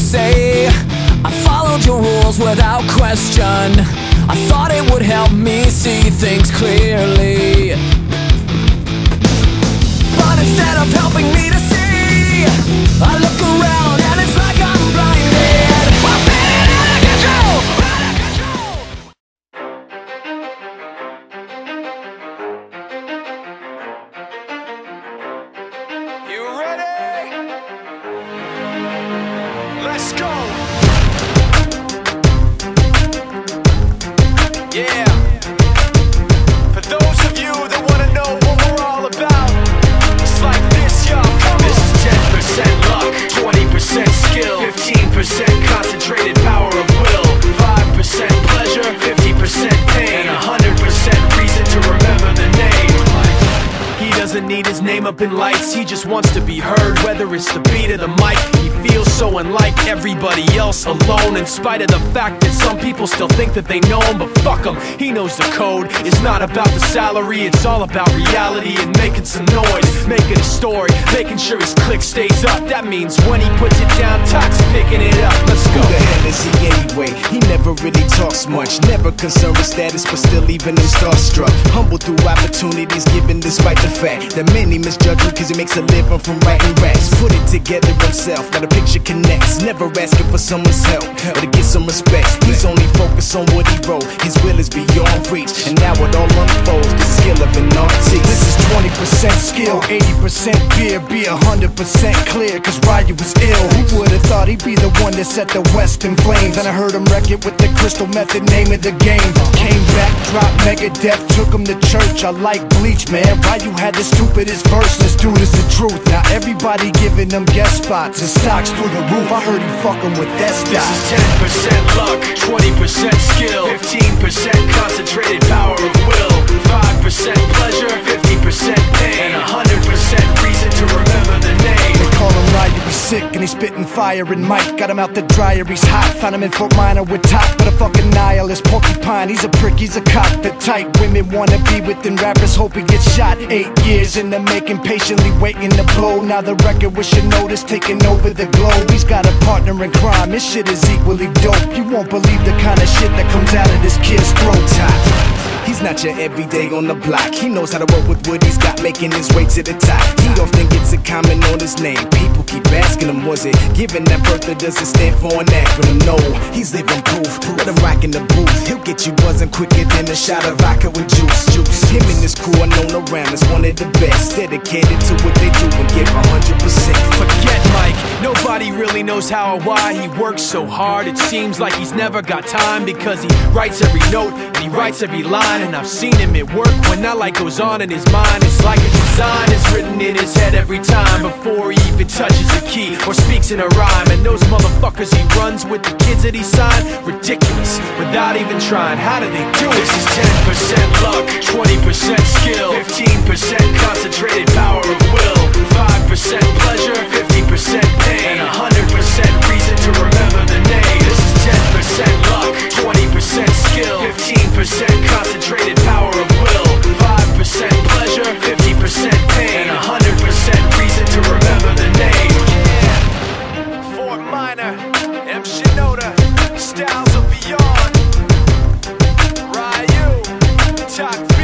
say. I followed your rules without question. I thought it would help me see things clearly, but instead of helping me to see, I look around and it's like I'm blinded. I'm feeling out of control, out of control. You ready? Let's go. Yeah. For those of you that want to know what we're all about, it's like this, y'all. This is 10% luck, 20% skill, 15% concentrated power of will, 5% pleasure, 50% pain, and 100% reason to remember the name. He doesn't need his name up in lights, he just wants to be heard, whether it's the beat of the mic. He feels so unlike everybody else, alone, in spite of the fact that some people still think that they know him. But fuck him, he knows the code. It's not about the salary, it's all about reality and making some noise, making a story, making sure his click stays up. That means when he puts it down, Tox picking it up. Let's go. Who the hell is he anyway? He never really talks much, never concerned with status, but still leaving him starstruck. Humble through opportunities given despite the fact that many misjudge him cause he makes a living from writing raps. Put it together himself, now the picture connects, never asking for someone's help or to get some respect. He's only focused on what he wrote, his will is beyond reach, and now it all unfolds, the skill of an artist. This is 20% skill, 80% beer, be 100% clear, cause Ryu was ill. Who would've thought he'd be the one that set the West in flames? And I heard him wreck it with the Crystal Method, name of the game. Came back, dropped Megadeth, took him to church. I like Bleach, man. Ryu had the stupidest verse, this dude is the truth. Now everybody giving them guest spots and stocks through the roof. I heard he fucking with that stock. This is 10% luck, 20% skill, 15% concentrated power of will, 5% pleasure, 50% pain, and 100% reason to remember the name. They call him Ryu, he's sick and he's spitting fire. And Mike got him out the dryer, he's hot. Found him in Fort Minor with Top, but a fucking nihilist porcupine. He's a prick, he's a cock. The type women wanna be within rappers, hope he gets shot. 8 years in the making, patiently waiting to blow. Now the record with your notice taking over the globe. He's got a partner in crime, his shit is equally dope. You won't believe the kind of shit that comes out of this kid's throat. He's not your everyday on the block. He knows how to work with what he's got, making his way to the top. He often gets a comment on his name. People keep asking him, was it given that birth that doesn't stand for an acronym? No, he's living proof. Let him rock in the booth. He'll get you buzzing quicker than a shot of vodka with juice. Him and his crew are known around as one of the best, dedicated to what they do and give 100%. Forget Mike, nobody really knows how or why he works so hard. It seems like he's never got time, because he writes every note and he writes every line. And I've seen him at work when that light goes on in his mind. It's like a design is written in his head every time, before he even touches a key or speaks in a rhyme. And those motherfuckers he runs with, the kids that he signed, ridiculous, without even trying. How do they do it? This is 10% luck, 20% skill, 15% concentrated power of will, 5% pleasure, 50% pain, and 100% reason to remember the name. This is 10% luck, 20% skill, 15% concentrated power of will, 5% pleasure, 50% pain, and 100% reason to remember the name. Yeah. Fort Minor, M. Shinoda, Styles of Beyond, Ryu, Tox.